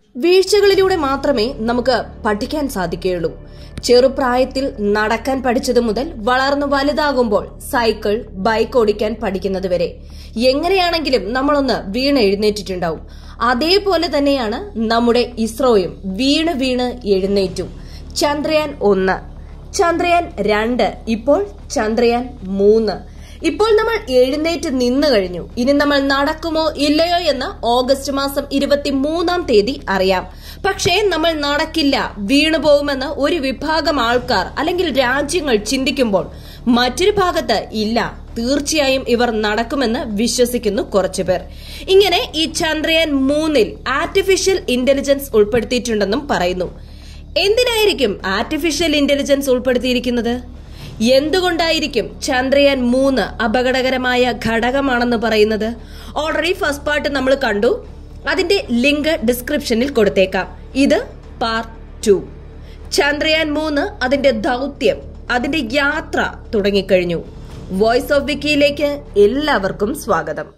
വീഴ്ചകളിലൂടെ മാത്രമേ നമുക്ക് പഠിക്കാൻ സാധിക്കുകയുള്ളൂ. ചെറുപ്രായത്തിൽ നടക്കാൻ പഠിച്ചതു മുതൽ വളർന്നു വലുതാകുമ്പോൾ സൈക്കിൾ, ബൈക്ക് ഓടിക്കാൻ പഠിക്കുന്നതുവരെ എങ്ങനെയാണെങ്കിലും നമ്മളൊന്ന് വീണ് എഴുന്നേറ്റിട്ടുണ്ടാവും. അതേപോലെ തന്നെയാണ് നമ്മുടെ ഇസ്രോയും വീണ് വീണ് എഴുന്നേറ്റു. ചന്ദ്രയാൻ 1, ചന്ദ്രയാൻ 2, ഇപ്പോൾ ചന്ദ്രയാൻ 3. ഇപ്പോൾ നമ്മൾ എഴുന്നേറ്റ് നിന്നു കഴിഞ്ഞു. ഇനി നമ്മൾ നടക്കുമോ ഇല്ലയോ എന്ന് ഓഗസ്റ്റ് മാസം 23-ാം തീയതി അറിയാം. പക്ഷേ നമ്മൾ നടക്കില്ല, വീണുപോകുമെന്ന് ഒരു വിഭാഗം ആൾക്കാർ അല്ലെങ്കിൽ രാജ്യങ്ങൾ ചിന്തിക്കുമ്പോൾ മറ്റൊരു ഭാഗത്ത് ഇല്ല, തീർച്ചയായും ഇവർ നടക്കുമെന്ന് വിശ്വസിക്കുന്നു കുറച്ചുപേർ. ഇങ്ങനെ ഈ ചന്ദ്രയാൻ 3-ൽ ആർട്ടിഫിഷ്യൽ ഇന്റലിജൻസ് ഉൾപ്പെടുത്തിയിട്ടുണ്ടെന്നും പറയുന്നു. എന്തിനായിരിക്കും ആർട്ടിഫിഷ്യൽ ഇന്റലിജൻസ് ഉൾപ്പെടുത്തിയിരിക്കുന്നത്? എന്തുകൊണ്ടായിരിക്കും ചന്ദ്രയാൻ 3 അപകടകരമായ ഘടകമാണെന്ന് പറയുന്നത്? ഓൾറെഡി ഫസ്റ്റ് പാർട്ട് നമ്മൾ കണ്ടു, അതിന്റെ ലിങ്ക് ഡിസ്ക്രിപ്ഷനിൽ കൊടുത്തേക്കാം. ഇത് പാർട്ട് 2. ചന്ദ്രയാൻ 3 അതിന്റെ ദൌത്യം, അതിന്റെ യാത്ര തുടങ്ങിക്കഴിഞ്ഞു. വോയിസ് ഓഫ് വിക്കിയിലേക്ക് എല്ലാവർക്കും സ്വാഗതം.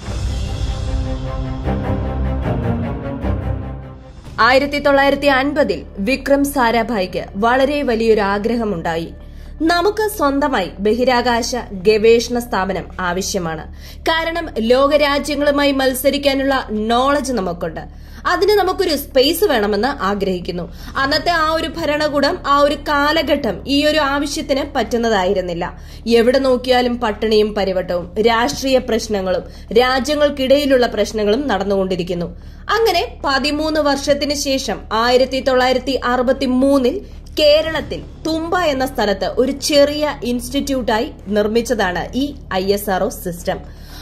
1950-ൽ വിക്രം സാരാഭായിക്ക് വളരെ വലിയൊരു ആഗ്രഹമുണ്ടായി. നമുക്ക് സ്വന്തമായി ബഹിരാകാശ ഗവേഷണ സ്ഥാപനം ആവശ്യമാണ്. കാരണം ലോകരാജ്യങ്ങളുമായി മത്സരിക്കാനുള്ള നോളജ് നമുക്കുണ്ട്. അതിന് നമുക്കൊരു സ്പേസ് വേണമെന്ന് ആഗ്രഹിക്കുന്നു. അന്നത്തെ ആ ഒരു ഭരണകൂടം, ആ ഒരു കാലഘട്ടം ഈ ഒരു ആവശ്യത്തിന് പറ്റുന്നതായിരുന്നില്ല. എവിടെ നോക്കിയാലും പട്ടിണിയും പരിവട്ടവും, രാഷ്ട്രീയ പ്രശ്നങ്ങളും രാജ്യങ്ങൾക്കിടയിലുള്ള പ്രശ്നങ്ങളും നടന്നുകൊണ്ടിരിക്കുന്നു. അങ്ങനെ 13 വർഷത്തിന് ശേഷം 1963-ൽ കേരളത്തിൽ തുമ്പ എന്ന സ്ഥലത്ത് ഒരു ചെറിയ ഇൻസ്റ്റിറ്റ്യൂട്ടായി നിർമ്മിച്ചതാണ് ഈ ISRO സിസ്റ്റം.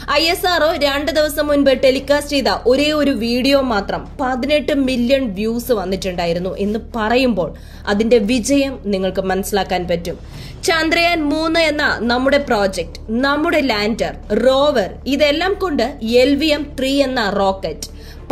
ISRO 2 ദിവസം മുൻപ് ടെലികാസ്റ്റ് ചെയ്ത ഒരേ ഒരു വീഡിയോ മാത്രം 18 മില്യൺ വ്യൂസ് വന്നിട്ടുണ്ടായിരുന്നു എന്ന് പറയുമ്പോൾ അതിന്റെ വിജയം നിങ്ങൾക്ക് മനസ്സിലാക്കാൻ പറ്റും. ചന്ദ്രയാൻ 3 എന്ന നമ്മുടെ പ്രോജക്ട്, നമ്മുടെ ലാൻഡർ, റോവർ, ഇതെല്ലാം കൊണ്ട് LVM-3 എന്ന റോക്കറ്റ്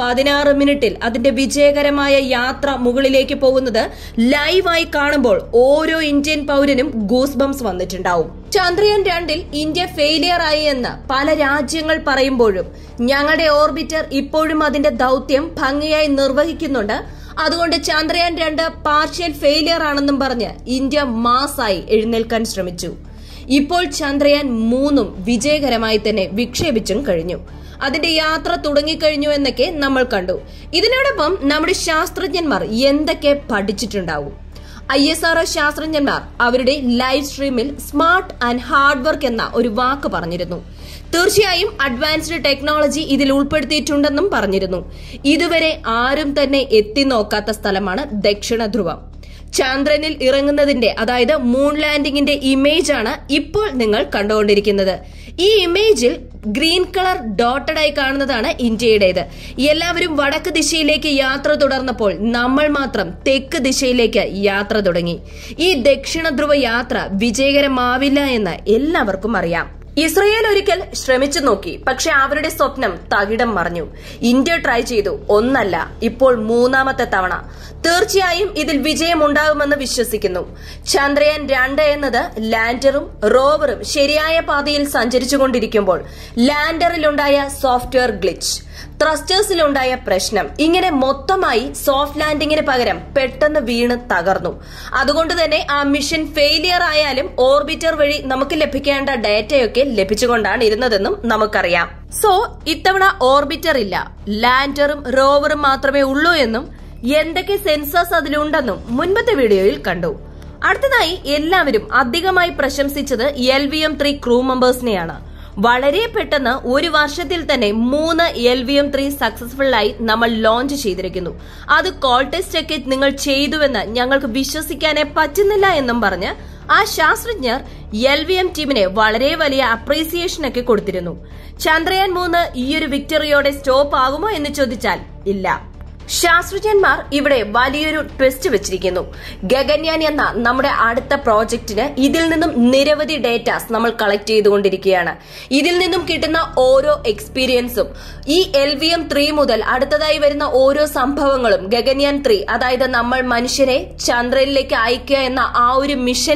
16 മിനിറ്റിൽ അതിന്റെ വിജയകരമായ യാത്ര മുകളിലേക്ക് പോകുന്നത് ലൈവായി കാണുമ്പോൾ ഓരോ ഇന്ത്യൻ പൗരനും ഗൂസ് ബംസ് വന്നിട്ടുണ്ടാവും. ചന്ദ്രയാൻ 2-ൽ ഇന്ത്യ ഫെയിലിയർ ആയി എന്ന് പല രാജ്യങ്ങൾ പറയുമ്പോഴും ഞങ്ങളുടെ ഓർബിറ്റർ ഇപ്പോഴും അതിന്റെ ദൌത്യം ഭംഗിയായി നിർവഹിക്കുന്നുണ്ട്. അതുകൊണ്ട് ചന്ദ്രയാൻ 2 പാർഷ്യൽ ഫെയിലിയർ ആണെന്നും പറഞ്ഞ് ഇന്ത്യ മാസായി എഴുന്നേൽക്കാൻ ശ്രമിച്ചു. ഇപ്പോൾ ചന്ദ്രയാൻ 3-ഉം വിജയകരമായി തന്നെ വിക്ഷേപിച്ചും കഴിഞ്ഞു. അതിന്റെ യാത്ര തുടങ്ങിക്കഴിഞ്ഞു എന്നൊക്കെ നമ്മൾ കണ്ടു. ഇതിനോടൊപ്പം നമ്മുടെ ശാസ്ത്രജ്ഞന്മാർ എന്തൊക്കെ പഠിച്ചിട്ടുണ്ടാവും? ISRO ശാസ്ത്രജ്ഞന്മാർ അവരുടെ ലൈവ് സ്ട്രീമിൽ സ്മാർട്ട് ആൻഡ് ഹാർഡ് വർക്ക് എന്ന ഒരു വാക്ക് പറഞ്ഞിരുന്നു. തീർച്ചയായും അഡ്വാൻസ്ഡ് ടെക്നോളജി ഇതിൽ ഉൾപ്പെടുത്തിയിട്ടുണ്ടെന്നും പറഞ്ഞിരുന്നു. ഇതുവരെ ആരും തന്നെ എത്തി നോക്കാത്ത സ്ഥലമാണ് ദക്ഷിണ ധ്രുവം. ചന്ദ്രനിൽ ഇറങ്ങുന്നതിന്റെ, അതായത് മൂൺ ലാൻഡിംഗിന്റെ ഇമേജ് ആണ് ഇപ്പോൾ നിങ്ങൾ കണ്ടുകൊണ്ടിരിക്കുന്നത്. ഈ ഇമേജിൽ ഗ്രീൻ കളർ ഡോട്ടഡ് ആയി കാണുന്നതാണ് ഇന്ത്യയുടേത്. എല്ലാവരും വടക്ക് ദിശയിലേക്ക് യാത്ര തുടർന്നപ്പോൾ നമ്മൾ മാത്രം തെക്ക് ദിശയിലേക്ക് യാത്ര തുടങ്ങി. ഈ ദക്ഷിണ ധ്രുവ യാത്ര വിജയകരമാവില്ല എന്ന് എല്ലാവർക്കും അറിയാം. ഇസ്രയേൽ ഒരിക്കൽ ശ്രമിച്ചു നോക്കി, പക്ഷെ അവരുടെ സ്വപ്നം തകിടം മറിഞ്ഞു. ഇന്ത്യ ട്രൈ ചെയ്തു, ഒന്നല്ല ഇപ്പോൾ 3-ാമത്തെ തവണ. തീർച്ചയായും ഇതിൽ വിജയം ഉണ്ടാകുമെന്ന് വിശ്വസിക്കുന്നു. ചന്ദ്രയാൻ 2 എന്നത് ലാൻഡറും റോവറും ശരിയായ പാതയിൽ സഞ്ചരിച്ചുകൊണ്ടിരിക്കുമ്പോൾ ലാൻഡറിലുണ്ടായ സോഫ്റ്റ്വെയർ ഗ്ലിച്ച്, ത്രസ്റ്റേഴ്സിലുണ്ടായ പ്രശ്നം, ഇങ്ങനെ മൊത്തമായി സോഫ്റ്റ് ലാൻഡിങ്ങിന് പകരം പെട്ടെന്ന് വീണ് തകർന്നു. അതുകൊണ്ട് തന്നെ ആ മിഷൻ ഫെയിലിയർ ആയാലും ഓർബിറ്റർ വഴി നമുക്ക് ലഭിക്കേണ്ട ഡാറ്റയൊക്കെ ലഭിച്ചുകൊണ്ടാണ് ഇരുന്നതെന്നും നമുക്കറിയാം. സോ ഇത്തവണ ഓർബിറ്റർ ഇല്ല, ലാൻഡറും റോവറും മാത്രമേ ഉള്ളൂ എന്നും എന്തൊക്കെ സെൻസേഴ്സ് അതിലുണ്ടെന്നും മുൻപത്തെ വീഡിയോയിൽ കണ്ടു. അടുത്തതായി എല്ലാവരും അധികമായി പ്രശംസിച്ചത് LVM-3 ക്രൂ മെമ്പേഴ്സിനെയാണ്. വളരെ പെട്ടെന്ന് ഒരു വർഷത്തിൽ തന്നെ 3 LVM-3 സക്സസ്ഫുൾ ആയി നമ്മൾ ലോഞ്ച് ചെയ്തിരിക്കുന്നു. അത് കോൾ ടെസ്റ്റ് ഒക്കെ നിങ്ങൾ ചെയ്തുവെന്ന് ഞങ്ങൾക്ക് വിശ്വസിക്കാനേ പറ്റുന്നില്ല എന്നും പറഞ്ഞ് ആ ശാസ്ത്രജ്ഞർ LVM ടീമിനെ വളരെ വലിയ അപ്രീസിയേഷൻ ഒക്കെ കൊടുത്തിരുന്നു. ചന്ദ്രയാൻ 3 ഈയൊരു വിക്ടറിയോടെ സ്റ്റോപ്പ് ആകുമോ എന്ന് ചോദിച്ചാൽ ഇല്ല. ശാസ്ത്രജ്ഞന്മാർ ഇവിടെ വലിയൊരു ട്വിസ്റ്റ് വെച്ചിരിക്കുന്നു. ഗഗൻയാൻ എന്ന നമ്മുടെ അടുത്ത പ്രോജക്റ്റിന് ഇതിൽ നിന്നും നിരവധി ഡേറ്റാസ് നമ്മൾ കളക്ട് ചെയ്തുകൊണ്ടിരിക്കുകയാണ്. ഇതിൽ നിന്നും കിട്ടുന്ന ഓരോ എക്സ്പീരിയൻസും ഈ LVM-3 മുതൽ അടുത്തതായി വരുന്ന ഓരോ സംഭവങ്ങളും ഗഗൻയാൻ 3, അതായത് നമ്മൾ മനുഷ്യരെ ചന്ദ്രനിലേക്ക് അയക്കുക എന്ന ആ ഒരു മിഷനിലും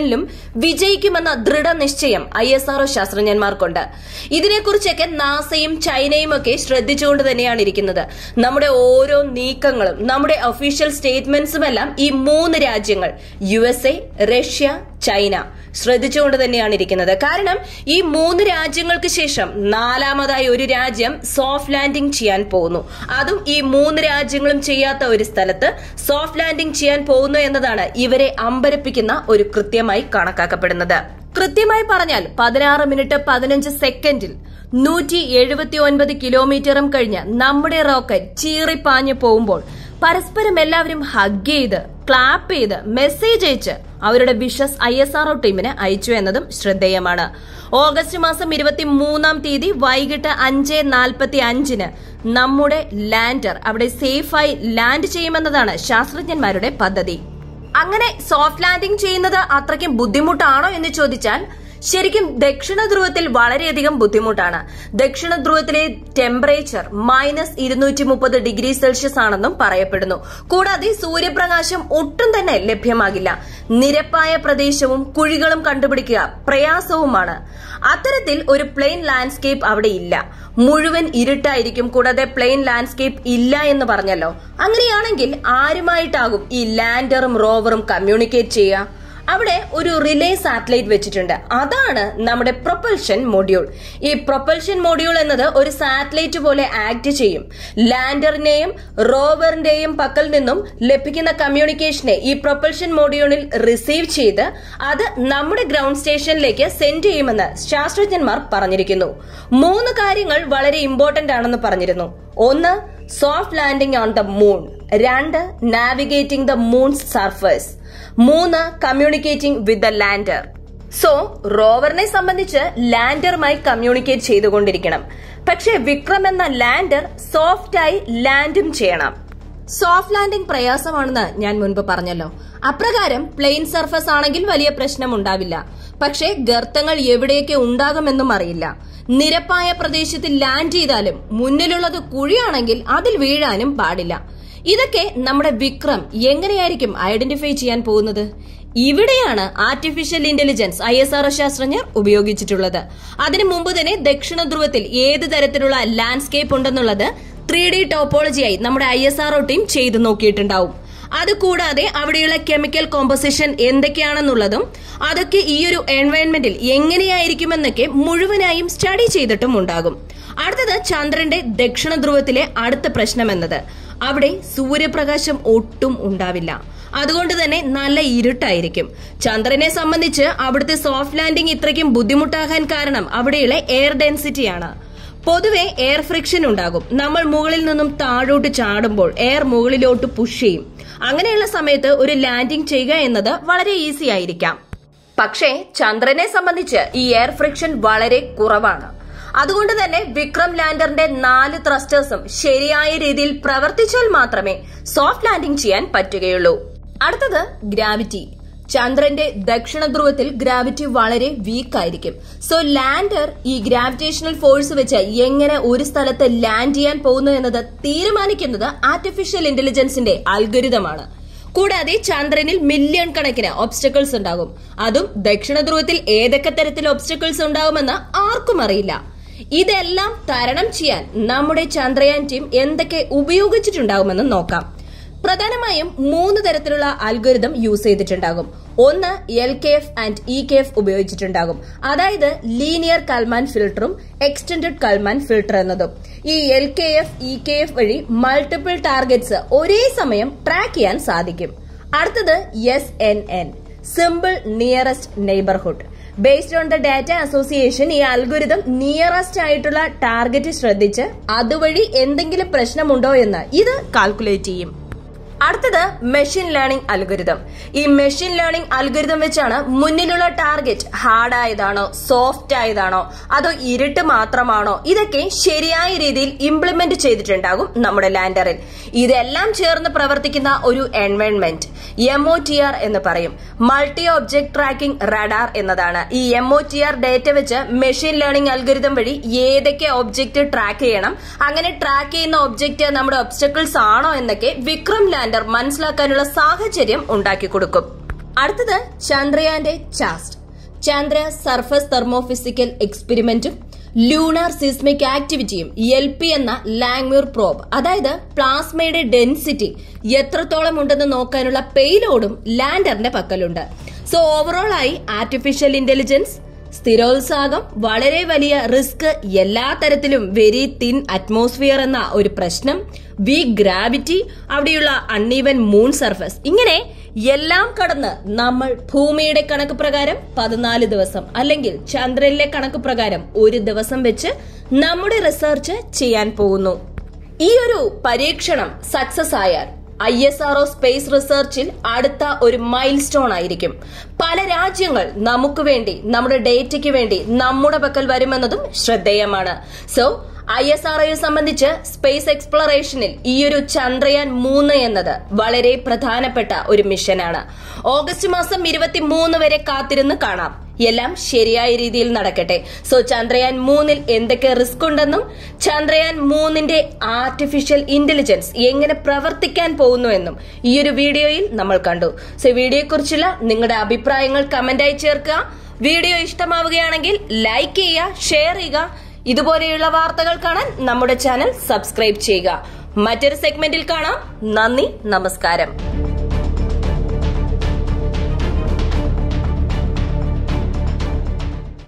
വിജയിക്കുമെന്ന ദൃഢനിശ്ചയം ISRO ശാസ്ത്രജ്ഞന്മാർക്കുണ്ട്. ഇതിനെക്കുറിച്ചൊക്കെ നാസയും ചൈനയും ഒക്കെ ശ്രദ്ധിച്ചുകൊണ്ട് തന്നെയാണ് ഇരിക്കുന്നത്. നമ്മുടെ ഓരോ നീക്കങ്ങളും നമ്മുടെ ഒഫീഷ്യൽ സ്റ്റേറ്റ്മെന്റ്സും എല്ലാം ഈ 3 രാജ്യങ്ങൾ USA, റഷ്യ, ചൈന ശ്രദ്ധിച്ചുകൊണ്ട് തന്നെയാണ് ഇരിക്കുന്നത്. കാരണം ഈ 3 രാജ്യങ്ങൾക്ക് ശേഷം 4ാമതായി ഒരു രാജ്യം സോഫ്റ്റ് ലാൻഡിംഗ് ചെയ്യാൻ പോകുന്നു. അതും ഈ 3 രാജ്യങ്ങളും ചെയ്യാത്ത ഒരു സ്ഥലത്ത് സോഫ്റ്റ് ലാൻഡിംഗ് ചെയ്യാൻ പോകുന്നു എന്നതാണ് ഇവരെ അമ്പരപ്പിക്കുന്ന ഒരു കൃത്യമായി കണക്കാക്കപ്പെടുന്നത്. കൃത്യമായി പറഞ്ഞാൽ 16 മിനിറ്റ് 15 സെക്കൻഡിൽ 179 കിലോമീറ്ററും കഴിഞ്ഞ് നമ്മുടെ റോക്കറ്റ് ചീറിപ്പാഞ്ഞു പോകുമ്പോൾ പരസ്പരം എല്ലാവരും ഹഗ് ചെയ്ത് ക്ലാപ്പ് ചെയ്ത് മെസ്സേജ് അയച്ച് അവരുടെ വിഷസ് ISRO ടീമിന് അയച്ചു എന്നതും ശ്രദ്ധേയമാണ്. ഓഗസ്റ്റ് മാസം 23-ാം തീയതി വൈകിട്ട് 5:45 നമ്മുടെ ലാൻഡർ അവിടെ സേഫായി ലാൻഡ് ചെയ്യുമെന്നതാണ് ശാസ്ത്രജ്ഞന്മാരുടെ പദ്ധതി. അങ്ങനെ സോഫ്റ്റ് ലാൻഡിംഗ് ചെയ്യുന്നത് അത്രയ്ക്കും ബുദ്ധിമുട്ടാണോ എന്ന് ചോദിച്ചാൽ ശരിക്കും ദക്ഷിണ ധ്രുവത്തിൽ വളരെയധികം ബുദ്ധിമുട്ടാണ്. ദക്ഷിണ ധ്രുവത്തിലെ ടെമ്പറേച്ചർ -230°C ആണെന്നും പറയപ്പെടുന്നു. കൂടാതെ സൂര്യപ്രകാശം ഒട്ടും തന്നെ ലഭ്യമാകില്ല. നിരപ്പായ പ്രദേശവും കുഴികളും കണ്ടുപിടിക്കുക പ്രയാസവുമാണ്. അത്തരത്തിൽ ഒരു പ്ലെയിൻ ലാൻഡ്സ്കേപ്പ് അവിടെ ഇല്ല. മുഴുവൻ ഇരുട്ടായിരിക്കും. കൂടാതെ പ്ലെയിൻ ലാൻഡ്സ്കേപ്പ് ഇല്ല എന്ന് പറഞ്ഞല്ലോ. അങ്ങനെയാണെങ്കിൽ ആരുമായിട്ടാകും ഈ ലാൻഡറും റോവറും കമ്മ്യൂണിക്കേറ്റ് ചെയ്യുക? അവിടെ ഒരു റിലേ സാറ്റലൈറ്റ് വെച്ചിട്ടുണ്ട്. അതാണ് നമ്മുടെ പ്രൊപ്പൽഷൻ മൊഡ്യൂൾ. ഈ പ്രൊപ്പൽഷൻ മൊഡ്യൂൾ എന്നത് ഒരു സാറ്റലൈറ്റ് പോലെ ആക്ട് ചെയ്യും. ലാൻഡറിന്റെയും റോവറിന്റെയും പക്കൽ നിന്നും ലഭിക്കുന്ന കമ്മ്യൂണിക്കേഷനെ ഈ പ്രൊപ്പൽഷൻ മൊഡ്യൂളിൽ റിസീവ് ചെയ്ത് അത് നമ്മുടെ ഗ്രൗണ്ട് സ്റ്റേഷനിലേക്ക് സെൻഡ് ചെയ്യുമെന്ന് ശാസ്ത്രജ്ഞന്മാർ പറഞ്ഞിരിക്കുന്നു. 3 കാര്യങ്ങൾ വളരെ ഇമ്പോർട്ടന്റ് ആണെന്ന് പറഞ്ഞിരുന്നു. 1. Soft landing on the moon. 2. Navigating the moon's surface. 3. Communicating with the lander. So റോവറിനെ സംബന്ധിച്ച് ലാൻഡറുമായി കമ്മ്യൂണിക്കേറ്റ് ചെയ്തുകൊണ്ടിരിക്കണം. പക്ഷേ വിക്രം എന്ന ലാൻഡർ സോഫ്റ്റായി ലാൻഡും ചെയ്യണം. സോഫ്റ്റ് ലാൻഡിംഗ് പ്രയാസമാണെന്ന് ഞാൻ മുൻപ് പറഞ്ഞല്ലോ. അപ്രകാരം പ്ലെയിൻ സർഫസ് ആണെങ്കിൽ വലിയ പ്രശ്നം ഉണ്ടാവില്ല. പക്ഷേ ഗർത്തങ്ങൾ എവിടെയൊക്കെ ഉണ്ടാകുമെന്നും അറിയില്ല. നിരപ്പായ പ്രദേശത്തിൽ ലാൻഡ് ചെയ്താലും മുന്നിലുള്ളത് കുഴിയാണെങ്കിൽ അതിൽ വീഴാനും പാടില്ല. ഇതൊക്കെ നമ്മുടെ വിക്രം എങ്ങനെയായിരിക്കും ഐഡന്റിഫൈ ചെയ്യാൻ പോകുന്നത്? ഇവിടെയാണ് ആർട്ടിഫിഷ്യൽ ഇന്റലിജൻസ് ISRO ശാസ്ത്രജ്ഞർ ഉപയോഗിച്ചിട്ടുള്ളത്. അതിനു മുമ്പ് തന്നെ ദക്ഷിണ ധ്രുവത്തിൽ ഏത് തരത്തിലുള്ള ലാൻഡ്സ്കേപ്പ് ഉണ്ടെന്നുള്ളത് 3D ടോപ്പോളജിയായി നമ്മുടെ ISRO ടീം ചെയ്തു നോക്കിയിട്ടുണ്ടാവും. അതുകൂടാതെ അവിടെയുള്ള കെമിക്കൽ കോമ്പോസിഷൻ എന്തൊക്കെയാണെന്നുള്ളതും അതൊക്കെ ഈ ഒരു എൻവയൺമെന്റിൽ എങ്ങനെയായിരിക്കുമെന്നൊക്കെ മുഴുവനായും സ്റ്റഡി ചെയ്തിട്ടും ഉണ്ടാകും. അടുത്തത് ചന്ദ്രന്റെ ദക്ഷിണ ധ്രുവത്തിലെ അടുത്ത പ്രശ്നം എന്നത് അവിടെ സൂര്യപ്രകാശം ഒട്ടും ഉണ്ടാവില്ല. അതുകൊണ്ട് തന്നെ നല്ല ഇരുട്ടായിരിക്കും. ചന്ദ്രനെ സംബന്ധിച്ച് അവിടുത്തെ സോഫ്റ്റ് ലാൻഡിംഗ് ഇത്രയ്ക്കും ബുദ്ധിമുട്ടാകാൻ കാരണം അവിടെയുള്ള എയർ ഡെൻസിറ്റിയാണ്. പൊതുവെ എയർ ഫ്രിക്ഷൻ ഉണ്ടാകും. നമ്മൾ മുകളിൽ നിന്നും താഴോട്ട് ചാടുമ്പോൾ എയർ മുകളിലോട്ട് പുഷ് ചെയ്യും. അങ്ങനെയുള്ള സമയത്ത് ഒരു ലാൻഡിംഗ് ചെയ്യുക എന്നത് വളരെ ഈസി ആയിരിക്കാം. പക്ഷേ ചന്ദ്രനെ സംബന്ധിച്ച് ഈ എയർ ഫ്രിക്ഷൻ വളരെ കുറവാണ്. അതുകൊണ്ട് തന്നെ വിക്രം ലാൻഡറിന്റെ 4 ത്രസ്റ്റേഴ്സും ശരിയായ രീതിയിൽ പ്രവർത്തിച്ചാൽ മാത്രമേ സോഫ്റ്റ് ലാൻഡിംഗ് ചെയ്യാൻ പറ്റുകയുള്ളൂ. അടുത്തത് ഗ്രാവിറ്റി. ചന്ദ്രന്റെ ദക്ഷിണ ധ്രുവത്തിൽ ഗ്രാവിറ്റി വളരെ വീക്ക് ആയിരിക്കും. സോ ലാൻഡർ ഈ ഗ്രാവിറ്റേഷണൽ ഫോഴ്സ് വെച്ച് എങ്ങനെ ഒരു സ്ഥലത്ത് ലാൻഡ് ചെയ്യാൻ പോകുന്നു എന്നത് തീരുമാനിക്കുന്നത് ആർട്ടിഫിഷ്യൽ ഇന്റലിജൻസിന്റെ അൽഗോരിതമാണ്. കൂടാതെ ചന്ദ്രനിൽ മില്യൺ കണക്കിന് ഒബ്സ്റ്റക്കിൾസ് ഉണ്ടാകും. അതും ദക്ഷിണ ധ്രുവത്തിൽ ഏതൊക്കെ തരത്തിൽ ഒബ്സ്റ്റക്കിൾസ് ഉണ്ടാകുമെന്ന് ആർക്കും അറിയില്ല. ഇതെല്ലാം തരണം ചെയ്യാൻ നമ്മുടെ ചന്ദ്രയാൻ ടീം എന്തൊക്കെ ഉപയോഗിച്ചിട്ടുണ്ടാകുമെന്ന് നോക്കാം. പ്രധാനമായും 3 തരത്തിലുള്ള അൽഗോരിതം യൂസ് ചെയ്തിട്ടുണ്ടാകും. 1. LKF ആൻഡ് EKF ഉപയോഗിച്ചിട്ടുണ്ടാകും. അതായത് ലീനിയർ കൽമാൻ ഫിൽട്ടറും എക്സ്റ്റൻഡഡ് കൽമാൻ ഫിൽട്ടർ എന്നതും. ഈ LKF, EKF വഴി മൾട്ടിപ്പിൾ ടാർഗറ്റ്സ് ഒരേ സമയം ട്രാക്ക് ചെയ്യാൻ സാധിക്കും. അടുത്തത് SNN, simple nearest neighbourhood. Based on the data association ഈ അൽഗോരിതം നിയറസ്റ്റ് ആയിട്ടുള്ള ടാർഗറ്റ് ശ്രദ്ധിച്ച് അതുവഴി എന്തെങ്കിലും പ്രശ്നമുണ്ടോ എന്ന് ഇത് കാൽക്കുലേറ്റ് ചെയ്യും. അടുത്തത് മെഷീൻ ലേണിംഗ് അൽഗോരിതം. ഈ മെഷീൻ ലേണിംഗ് അൽഗോരിതം വെച്ചാണ് മുന്നിലുള്ള ടാർഗറ്റ് ഹാർഡ് ആയതാണോ സോഫ്റ്റ് ആയതാണോ അതോ ഇരുട്ട് മാത്രമാണോ ഇതൊക്കെ ശരിയായ രീതിയിൽ ഇംപ്ലിമെന്റ് ചെയ്തിട്ടുണ്ടാകും നമ്മുടെ ലാൻഡറിൽ. ഇതെല്ലാം ചേർന്ന് പ്രവർത്തിക്കുന്ന ഒരു എൻവയൺമെന്റ് MOTR എന്ന് പറയും. മൾട്ടി ഒബ്ജക്ട് ട്രാക്കിംഗ് റഡാർ എന്നതാണ്. ഈ MOTR ഡേറ്റ വെച്ച് മെഷീൻ ലേണിംഗ് അൽഗോരിതം വഴി ഏതൊക്കെ ഒബ്ജക്ട് ട്രാക്ക് ചെയ്യണം, അങ്ങനെ ട്രാക്ക് ചെയ്യുന്ന ഒബ്ജക്ട് നമ്മുടെ ഒബ്സ്റ്റക്കിൾസ് ആണോ എന്നൊക്കെ വിക്രം ലാൻഡർ മനസ്സിലാക്കാനുള്ള സാഹചര്യം ഉണ്ടാക്കി കൊടുക്കും. അടുത്തത് ചന്ദ്രയാന്റെ ചാസ്റ്റ്. ചന്ദ്ര സർഫസ് തെർമോഫിസിക്കൽ എക്സ്പെരിമെന്റും ലൂണാർ സിസ്മിക് ആക്ടിവിറ്റിയും LP എന്ന ലാങ്മ്യൂർ പ്രോബ്, അതായത് പ്ലാസ്മയുടെ ഡെൻസിറ്റി എത്രത്തോളം ഉണ്ടെന്ന് നോക്കാനുള്ള പേലോഡും ലാൻഡറിന്റെ പക്കലുണ്ട്. സോ ഓവറോൾ ആയി ആർട്ടിഫിഷ്യൽ ഇന്റലിജൻസ്, സ്ഥിരോത്സാഹം, വളരെ വലിയ റിസ്ക്, എല്ലാ തരത്തിലും വെരി തിൻ അറ്റ്മോസ്ഫിയർ എന്ന ഒരു പ്രശ്നം, വീക്ക് ഗ്രാവിറ്റി, അവിടെയുള്ള അൺഈവൻ മൂൺ സർഫസ്, ഇങ്ങനെ എല്ലാം കടന്ന് നമ്മൾ ഭൂമിയുടെ കണക്ക് പ്രകാരം 14 ദിവസം അല്ലെങ്കിൽ ചന്ദ്രനിലെ കണക്ക് പ്രകാരം 1 ദിവസം വെച്ച് നമ്മുടെ റിസർച്ച് ചെയ്യാൻ പോകുന്നു. ഈ ഒരു പരീക്ഷണം സക്സസ് ആയാൽ ISRO സ്പേസ് റിസർച്ചിൽ അടുത്ത ഒരു മൈൽ സ്റ്റോൺ ആയിരിക്കും. പല രാജ്യങ്ങൾ നമുക്ക് വേണ്ടി, നമ്മുടെ ഡേറ്റയ്ക്ക് വേണ്ടി നമ്മുടെ പക്കൽ വരുമെന്നതും ശ്രദ്ധേയമാണ്. സോ ISROയെ സംബന്ധിച്ച് സ്പേസ് എക്സ്പ്ലോറേഷനിൽ ഈ ഒരു ചന്ദ്രയാൻ 3 എന്നത് വളരെ പ്രധാനപ്പെട്ട ഒരു മിഷനാണ്. ഓഗസ്റ്റ് മാസം 23 വരെ കാത്തിരുന്ന് കാണാം. എല്ലാം ശരിയായ രീതിയിൽ നടക്കട്ടെ. സോ ചന്ദ്രയാൻ 3 എന്തൊക്കെ റിസ്ക് ഉണ്ടെന്നും ചന്ദ്രയാൻ 3 ആർട്ടിഫിഷ്യൽ ഇന്റലിജൻസ് എങ്ങനെ പ്രവർത്തിക്കാൻ പോകുന്നു എന്നും ഈ ഒരു വീഡിയോയിൽ നമ്മൾ കണ്ടു. സോ വീഡിയോയെക്കുറിച്ചുള്ള നിങ്ങളുടെ അഭിപ്രായങ്ങൾ കമന്റായി ചേർക്കുക. വീഡിയോ ഇഷ്ടമാവുകയാണെങ്കിൽ ലൈക്ക് ചെയ്യുക, ഷെയർ ചെയ്യുക. ഇതുപോലെയുള്ള വാർത്തകൾ കാണാൻ നമ്മുടെ ചാനൽ സബ്സ്ക്രൈബ് ചെയ്യുക. മറ്റൊരു സെഗ്മെന്റിൽ കാണാം. നന്ദി, നമസ്കാരം.